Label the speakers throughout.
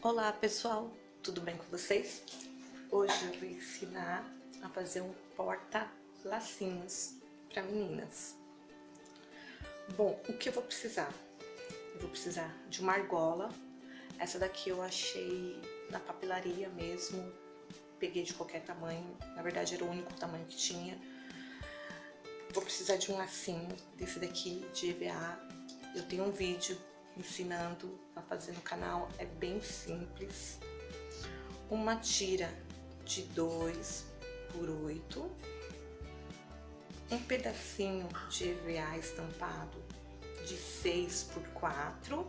Speaker 1: Olá pessoal, tudo bem com vocês? Hoje eu vou ensinar a fazer um porta-lacinhos para meninas. Bom, o que eu vou precisar? Eu vou precisar de uma argola. Essa daqui eu achei na papelaria mesmo, peguei de qualquer tamanho, na verdade era o único tamanho que tinha. Vou precisar de um lacinho desse daqui de EVA. Eu tenho um vídeo ensinando a fazer no canal, é bem simples. Uma tira de 2 por 8, um pedacinho de EVA estampado de 6 por 4,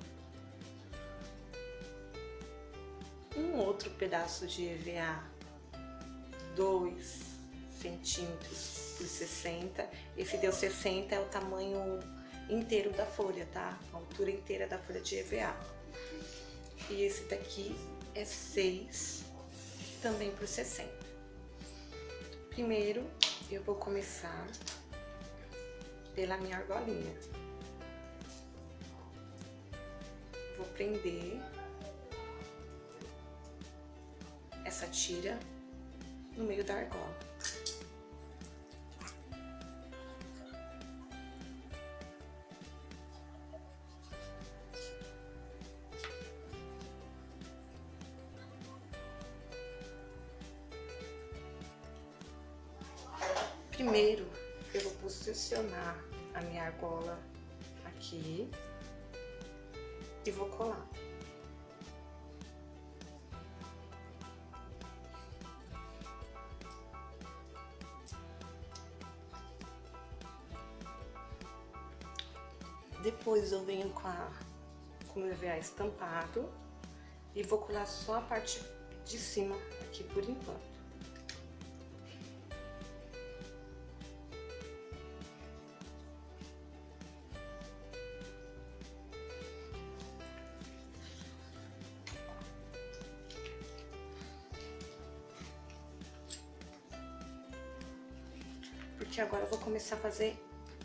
Speaker 1: um outro pedaço de EVA 2 centímetros por 60, esse deu 60, é o tamanho inteiro da folha, tá? A altura inteira da folha de EVA. E esse daqui é 6, também por 60. Primeiro, eu vou começar pela minha argolinha. Vou prender essa tira no meio da argola. Primeiro, eu vou posicionar a minha argola aqui e vou colar. Depois eu venho com o EVA estampado e vou colar só a parte de cima aqui por enquanto. Porque agora eu vou começar a fazer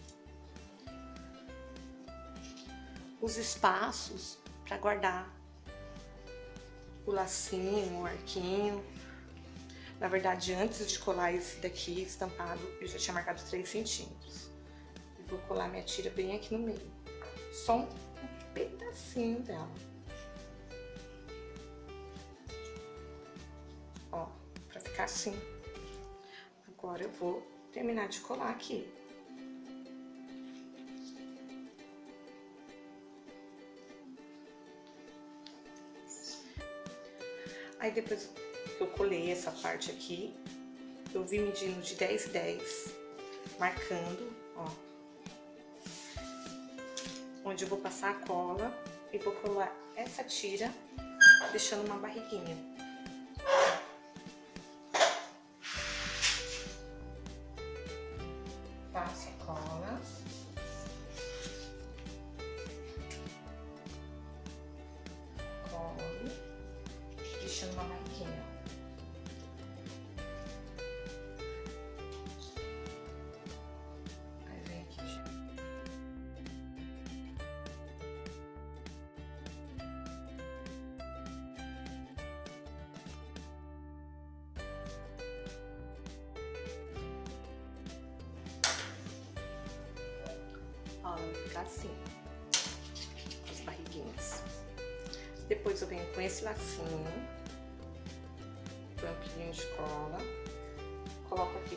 Speaker 1: os espaços para guardar o lacinho, o arquinho. Na verdade, antes de colar esse daqui estampado, eu já tinha marcado 3 centímetros. E vou colar minha tira bem aqui no meio. Só um pedacinho dela. Ó, pra ficar assim. Agora eu vou terminar de colar aqui. Aí depois que eu colei essa parte aqui, eu vim medindo de 10 em 10, marcando, ó, onde eu vou passar a cola e vou colar essa tira, deixando uma barriguinha. Passo a cola. Colo. Deixando uma marquinha. Aí vem aqui. Ó, vai ficar assim, as barriguinhas. Depois eu venho com esse lacinho, põe um pouquinho de cola, coloco aqui,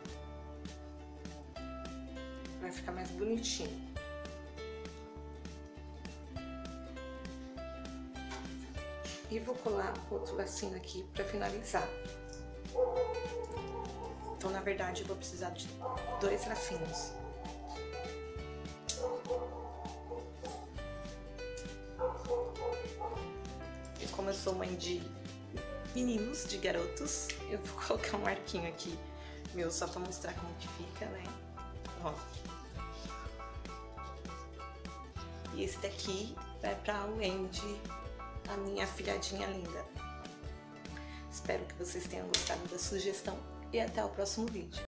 Speaker 1: vai ficar mais bonitinho. E vou colar outro lacinho aqui pra finalizar. Então, na verdade, eu vou precisar de 2 lacinhos. E como eu sou mãe de meninos, de garotos, eu vou colocar um arquinho aqui meu só pra mostrar como que fica, né? Ó. E esse daqui vai pra Wendy, a minha filhadinha linda. Espero que vocês tenham gostado da sugestão e até o próximo vídeo.